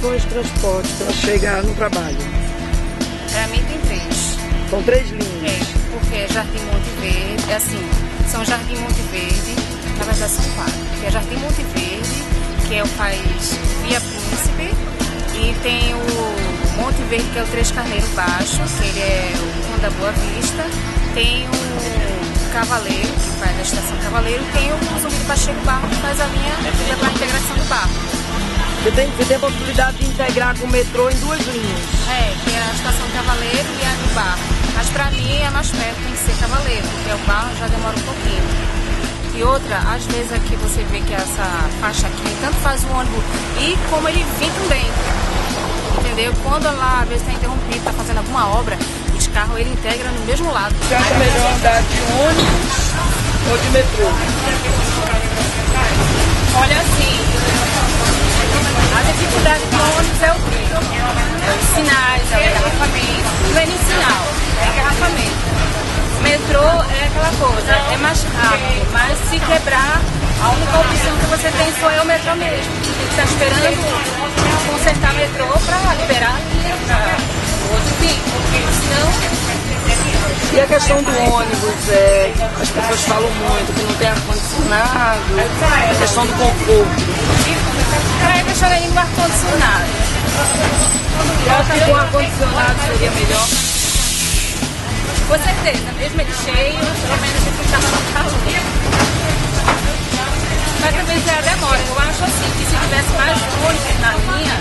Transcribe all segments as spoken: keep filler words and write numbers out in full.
são os transportes para chegar no trabalho? Para mim tem três. São três linhas? É, porque é Jardim Monte Verde, é assim, são Jardim Monte Verde, na verdade são quatro. Que é Jardim Monte Verde, que é o faz Via Príncipe, e tem o Monte Verde, que é o Três Carneiros Baixo, que ele é o Fundo da Boa Vista, tem o Cavaleiro, que faz a Estação Cavaleiro, e tem o Zumbi do Pacheco Barro, que faz a linha para a integração do barro. Você tem, você tem a possibilidade de integrar com o metrô em duas linhas? É, que é a Estação Cavaleiro e a do Barro. Mas para mim é mais perto, tem que ser Cavaleiro, porque o Barro já demora um pouquinho. E outra, às vezes aqui você vê que essa faixa aqui, tanto faz o ônibus e como ele vem também. Entendeu? Quando lá, às vezes está interrompido, está fazendo alguma obra, os carros ele integra no mesmo lado. Você acha melhor andar de ônibus ou de metrô? Olha assim, a dificuldade do ônibus é o quê? É os sinais, é o engarrafamento. Não é nem sinal, é engarrafamento. Metrô é aquela coisa, é mais rápido, mas se quebrar, a única opção que você tem só é o metrô mesmo. Você tem que estar esperando consertar o metrô para liberar o outro fim, porque senão... E a questão do ônibus, é, as pessoas falam muito que não tem ar-condicionado, a questão do conforto. Aí eu deixaria no ar-condicionado. Eu acho que com ar-condicionado seria melhor. Com certeza, mesmo ele cheio, pelo menos a gente estava no calor. Mas talvez já demora. Eu acho assim que se tivesse mais ônibus na linha,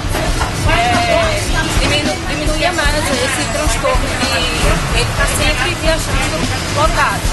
é, diminu, diminuía mais esse transtorno de ele estar sempre viajando lotado.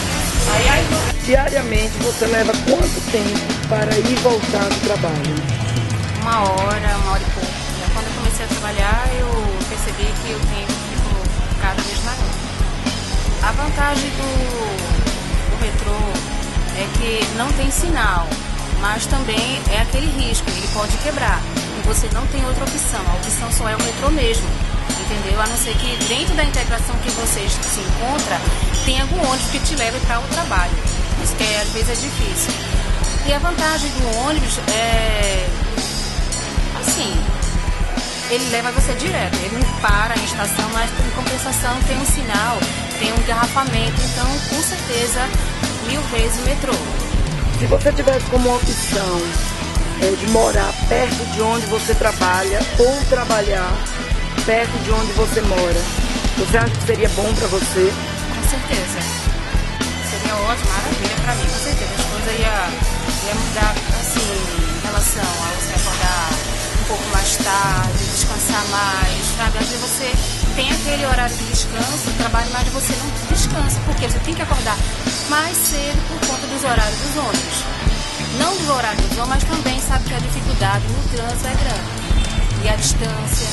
Diariamente você leva quanto tempo para ir e voltar do trabalho? Uma hora, uma hora e pouco. E quando eu comecei a trabalhar, eu percebi que o tempo ficou cada vez maior. A vantagem do, do metrô é que não tem sinal, mas também é aquele risco, ele pode quebrar. E você não tem outra opção, a opção só é o metrô mesmo, entendeu? A não ser que dentro da integração que você se encontra, tem algum ônibus que te leve para o trabalho. Isso que é, às vezes é difícil. E a vantagem do ônibus é, assim, ele leva você direto, ele não para em estação, mas em compensação tem um sinal, tem um engarrafamento, então com certeza mil vezes o metrô. Se você tivesse como opção é, de morar perto de onde você trabalha ou trabalhar perto de onde você mora, você acha que seria bom para você? Com certeza. Seria ótimo, maravilha para mim, com certeza. As coisas iam ia mudar assim, em relação a você acordar um pouco mais tarde, descansar mais, sabe? Às vezes você tem aquele horário de descanso, trabalho, mas você não descansa, porque você tem que acordar mais cedo por conta dos horários dos ônibus. Não dos horários dos ônibus, mas também sabe que a dificuldade no trânsito é grande. E a distância.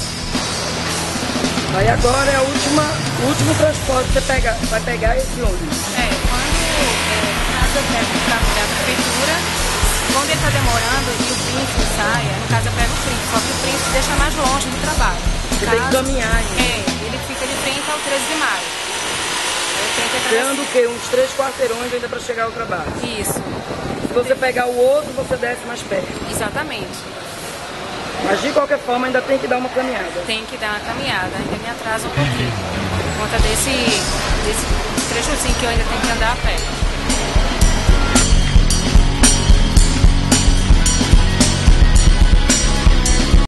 Aí agora é a última, o último transporte que você pega, vai pegar esse ônibus. É, quando é, no caso eu pego o carro da prefeitura, quando ele está demorando e o príncipe saia, no caso eu pego o príncipe, só que o príncipe deixa mais longe do trabalho. Você tem que caminhar ainda. É, ele fica de frente ao treze de maio. Você anda o quê? Uns três quarteirões ainda para chegar ao trabalho? Isso. Se você pegar o outro, você desce mais perto. Exatamente. Mas de qualquer forma ainda tem que dar uma caminhada. Tem que dar uma caminhada, ainda me atrasa um pouquinho. Por conta desse, desse trechozinho que eu ainda tenho que andar a pé.